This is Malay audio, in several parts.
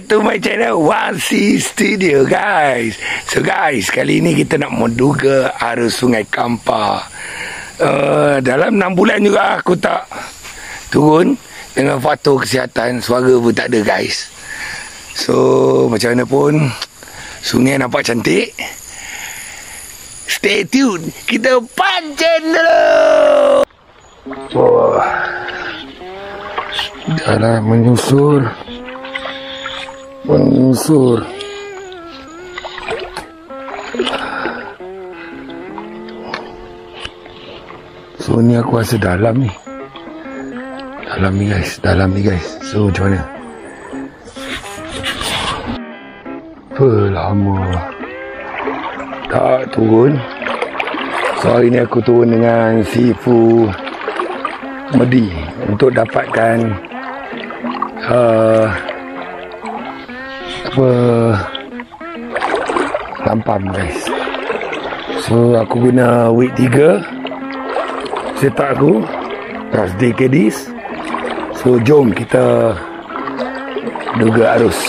to my channel 1C Studio guys. So guys, kali ni kita nak menduga arus sungai Kampar. Dalam 6 bulan juga aku tak turun. Dengan faktor kesihatan, suara pun tak ada guys. So macam mana pun, sungai nampak cantik. Stay tune, kita pancing dulu. Wah, dah menyusur. So ni aku rasa dalam ni guys. So macam mana? Lama tak turun. So hari ni aku turun dengan Sifu Medi untuk dapatkan lampam guys. So aku guna week 3 setak aku Thursday Kedis. So jom kita duga arus.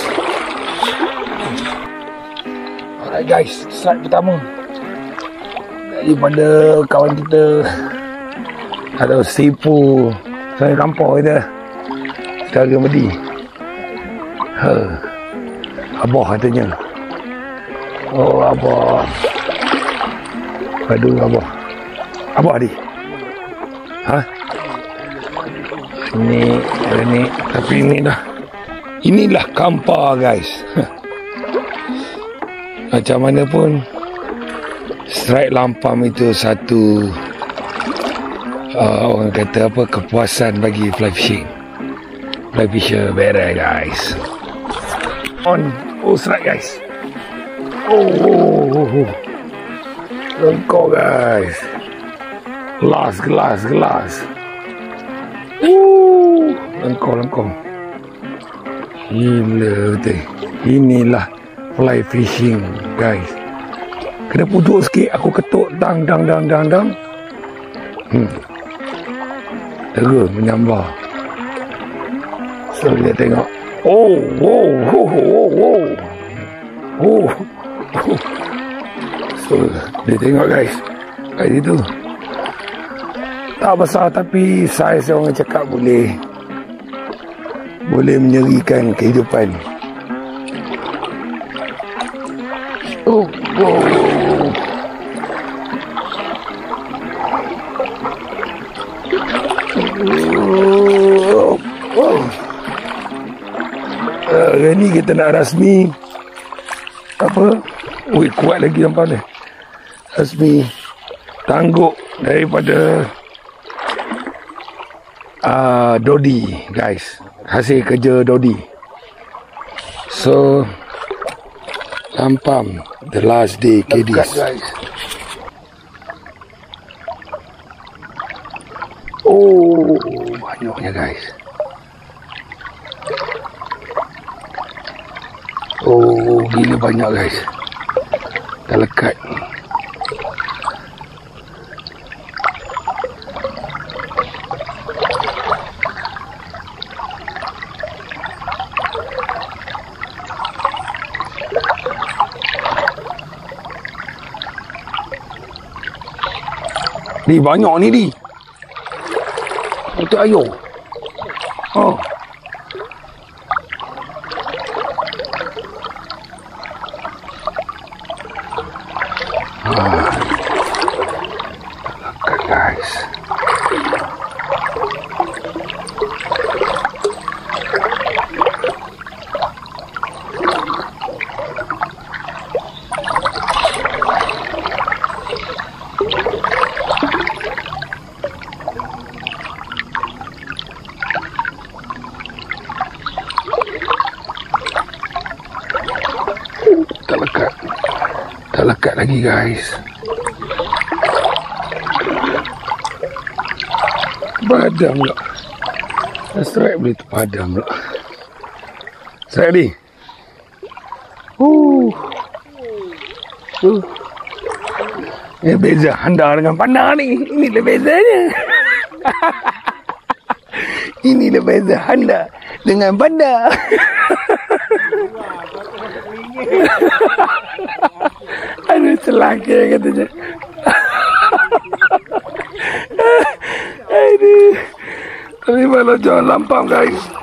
Alright guys, strike pertama daripada kawan kita atau Sipu sungai Kampar kita, saudara Medi. Abah katanya. Oh abah. Aduh abah. Abah di. Ini tapi inilah Kampar guys. Macam mana pun strike lampam itu satu orang kata apa, kepuasan bagi fly fisher better guys. Strike guys. Lengkau guys. Gelas. Lengkau. Gila betul. Inilah fly fishing guys. Kena pujuk sikit, aku ketuk dang. Terus menyambar. So kita tengok. So dia tengok guys. Kat situ. Tak besar tapi saiz orang cakap boleh menyerikan kehidupan. Hari ni kita nak rasmi kuat lagi nampak ni. Rasmi tangguk daripada Dodi guys, hasil kerja Dodi. So lampam the last day Kedis guys. Banyaknya guys. Gila banyak guys. Dah lekat. Ni banyak ni di. Untuk ayo. Lekat guys. Tak lekat lagi guys. Padam pula. Strike boleh terpadam pula. Strike ni. Ini beza anda dengan pandang ni. Inilah bezanya. Inilah beza anda dengan pandang. Aduh, celaka katanya. Aduh. Tapi malah jangan lampam guys.